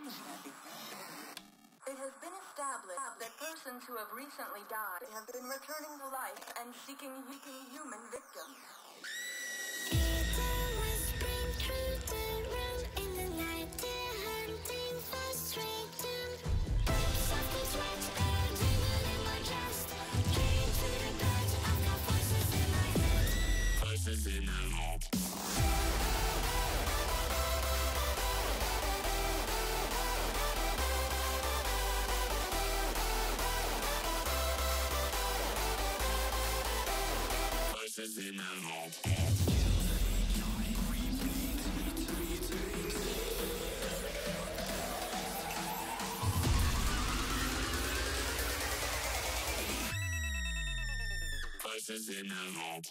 It has been established that persons who have recently died have been returning to life and seeking human victims. Voices in my head. Voices in my head. Voices in my head.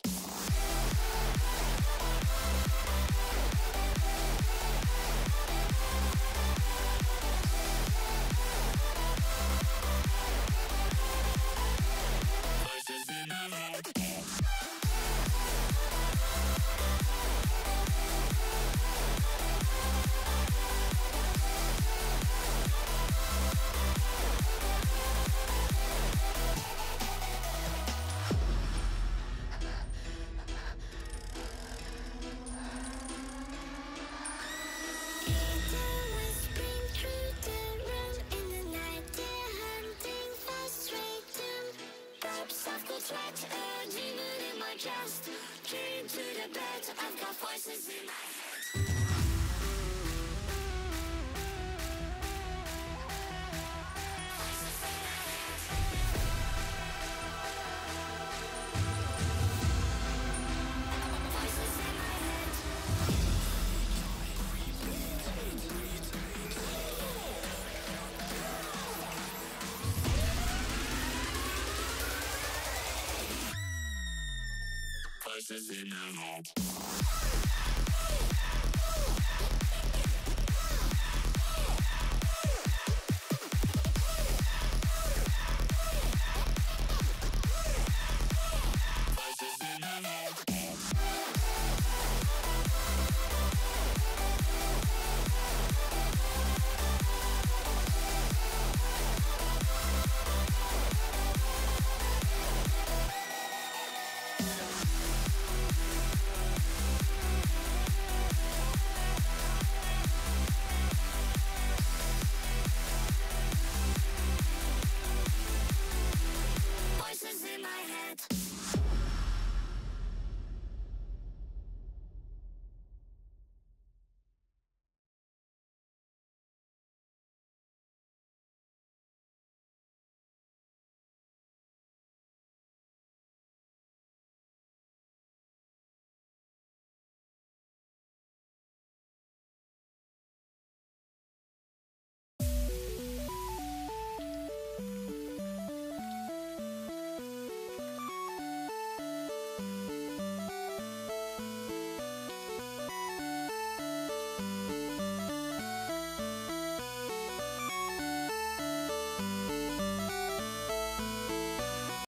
Voices in my head. Just came to the bed. I've got voices in my head. Voices in my head. Voices in my head.